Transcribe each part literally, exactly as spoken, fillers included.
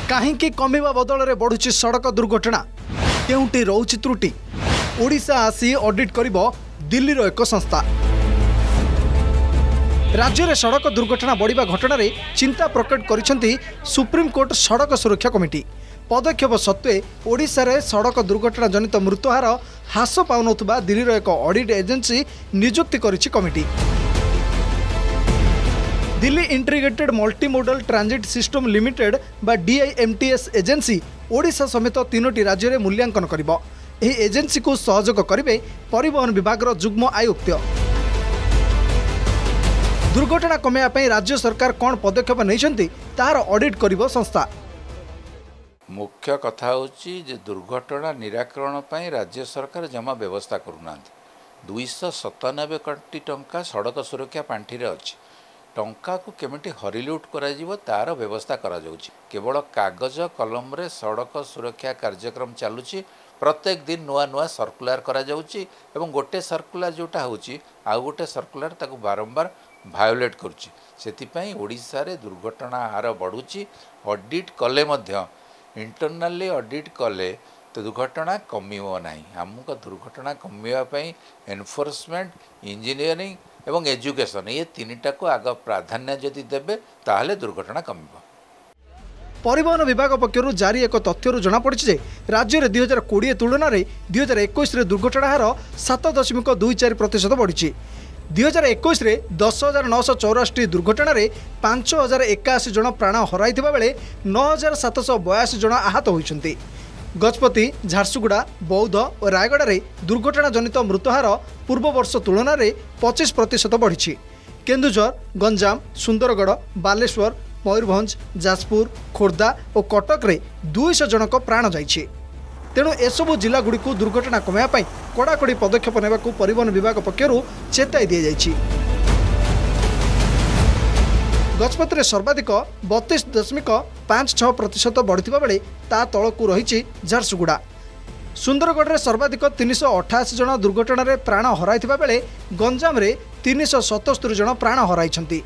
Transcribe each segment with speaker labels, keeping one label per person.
Speaker 1: कहीं कमिवा बदल में बढ़ुची सड़क दुर्घटना केउटी रोची त्रुटि ओडिशा आसी ऑडिट करिबो दिल्लीर एक संस्था। राज्य में सड़क दुर्घटना बढ़िबा घटना रे चिंता प्रकट करिसेंती सुप्रीम कोर्ट सड़क सुरक्षा कमिटी। पदक्षेप सत्वे ओडिशा रे सड़क दुर्घटना जनित मृत्युहार ह्रास पाउनथुबा दिल्लीर एक ऑडिट एजेंसी नियुक्ति करिछि committee. Delhi integrated multimodal transit system limited बा डीआईएमटीएस एजेंसी ओडिशा समेत तीनोटी राज्य में मूल्यांकन करिबो। एही एजेंसी को सहयोग करिवे परिवहन विभाग जुग्म आयुक्त। दुर्घटना कमेया पई राज्य सरकार कौन पदक्षेप नैछंती तार ऑडिट करिबो संस्था।
Speaker 2: मुख्य कथा होची जे दुर्घटना निराकरण पई राज्य सरकार जमा व्यवस्था करूना। दुईश सतानबे कोटी टंका सड़क सुरक्षा पांठी रे अछि। टंका को केमिटी हरिलुट करा जीवो तार व्यवस्था करा जाउची। केवल कागज कलम रे सड़क सुरक्षा कार्यक्रम चालुची। प्रत्येक दिन नुआ नुआ सर्कुलर करा जाउची एवं गोटे सर्कुलर जोटा होची आ गोटे सर्कुलर ताको बारंबार भायोलेट करूची। सेति पई ओडिसा रे दुर्घटना हार बढ़ुची। ऑडिट कले मध्य इंटरनली ऑडिट कले तो दुर्घटना कमिबो नाही। हमको दुर्घटना कमिबा पई एनफोर्समेंट इंजीनियरिंग एवं एजुकेशन ये तीनटा को आग प्राधान्य जदि देबे ताहले दुर्घटना कमिबो।
Speaker 1: परिवहन विभाग पक्षर जारी एक तथ्य जना पड़ी जे राज्य में दुई हजार कोड़े तुलन में दुई हजार इक्कीस दुर्घटना हार सात दशमिक दुई चार प्रतिशत बढ़ी। दुई हजार इक्कीस दस हजार नौश चौराशी दुर्घटना पांच हजार एकाशी जन प्राण हर बेले नौ हजार सातश बयाशी जन आहत होती। गजपति झारसुगुड़ा बौद्ध और रायगड़ा रे दुर्घटना जनित मृत्युहार पूर्व वर्ष तुलन में पच्चीस प्रतिशत बढ़ी। केन्दुझर गंजाम सुंदरगढ़ बालेश्वर मयूरभंज जाजपुर खोर्धा और कटक रे दुईश जनक प्राण जाइछि। तेणु एसबू जिलागुड़ी को दुर्घटना कमाइबा कड़ाकड़ी पदक्षेप नेबा को परिवहन विभाग पक्षरु चेताई दिया जाइछि। गजपति सर्वाधिक बतीस दशमिक पांच छह प्रतिशत बढ़िथिबा बेले ता तलकू रही झारसुगुड़ा। सुंदरगढ़ में सर्वाधिक तीन सौ अठाशी जन दुर्घटना रे प्राण हराइथिबा बेले गंजाम रे तीन सौ सतस्तरी जन प्राण हराइछंती।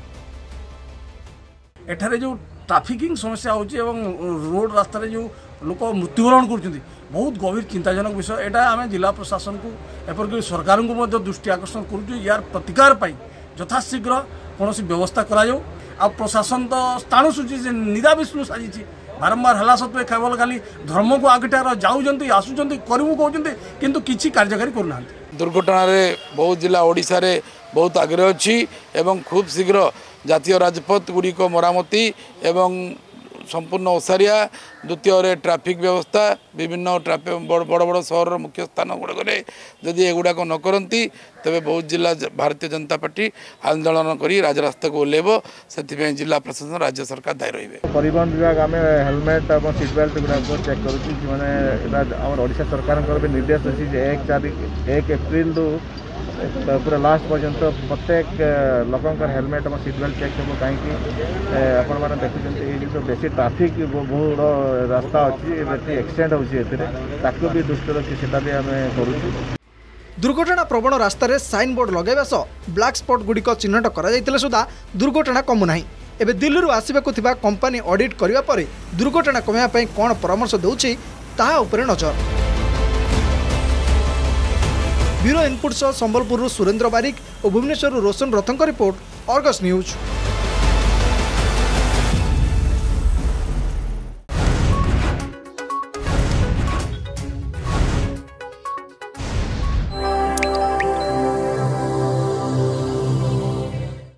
Speaker 3: एठारे जो ट्राफिकिंग समस्या होची एवं रोड रास्ता रे जो लोक मृत्युवरण कर बहुत गभीर चिंताजनक विषय। एटा आम जिला प्रशासन को एपरिक सरकार को दृष्टि आकर्षण करूँ यार प्रतिकार पाई यथाशीघ्र कौन व्यवस्था करा जाऊ। आ प्रशासन तो स्थाणु सूची से निदा विष्णु साजी बारंबार हला सत्वे केवल खाली धर्म को आगटार जाऊँच आसुँच करूँ कहते किंतु किसी कार्यकारी करूना।
Speaker 4: दुर्घटना रे बहुत जिला ओडिशा रे बहुत आग्रह अच्छी एवं खूब शीघ्र जातीय राजपथ गुड़िक मरामती एवं संपूर्ण ओसारिया द्वितीय ट्राफिक व्यवस्था विभिन्न ट्राफिक बड़ बड़ बड़ सहर मुख्य स्थान गुड़ाक जदि एगुड़ाक न करती तेरे बहुत जिला भारतीय जनता पार्टी आंदोलन कर राजरास्ता को ओह्लैब। से जिला प्रशासन राज्य सरकार दायी रही।
Speaker 5: परिवहन विभाग आम हेलमेट और सीट बेल्ट गुड़ा चेक करुच्छे सरकार भी निर्देश अच्छी एक तारीख एक एप्रिल पूरा लास्ट पर्यंत प्रत्येक लोकंर हेलमेट और सीट बेल्ट चेक हो कहीं देखते जो बेसी ट्राफिक बहुत रास्ता अच्छी बेसी एक्सीडेंट होती भी दृष्टि रखी से करूँ।
Speaker 1: दुर्घटना प्रवण रास्तार साइन बोर्ड लगाइबा सह ब्लैक स्पॉट गुड़िक चिन्हट कर सुधा दुर्घटना कमुना। एबे दिल्ली आसवाक कंपनी ऑडिट करने पर दुर्घटना कमाइबा कौन परामर्श देउछि ताहा उपरे नजर। ब्यूरो इनपुट सह संबलपुर सुरेंद्र बारिक और भुवनेश्वर रोशन रथों रिपोर्ट अर्गस न्यूज।